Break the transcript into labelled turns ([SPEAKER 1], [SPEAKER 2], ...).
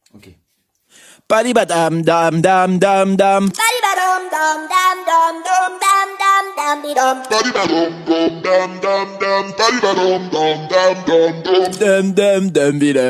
[SPEAKER 1] Ok.
[SPEAKER 2] Badi ba dam dam dam dam dam.
[SPEAKER 3] Badi ba dum dum dum dum dum dum dum dum di dum.
[SPEAKER 4] Body ba dum dum dum dum dum. Body ba dum dum dum dum dum.
[SPEAKER 2] Dum dum dum bi dum.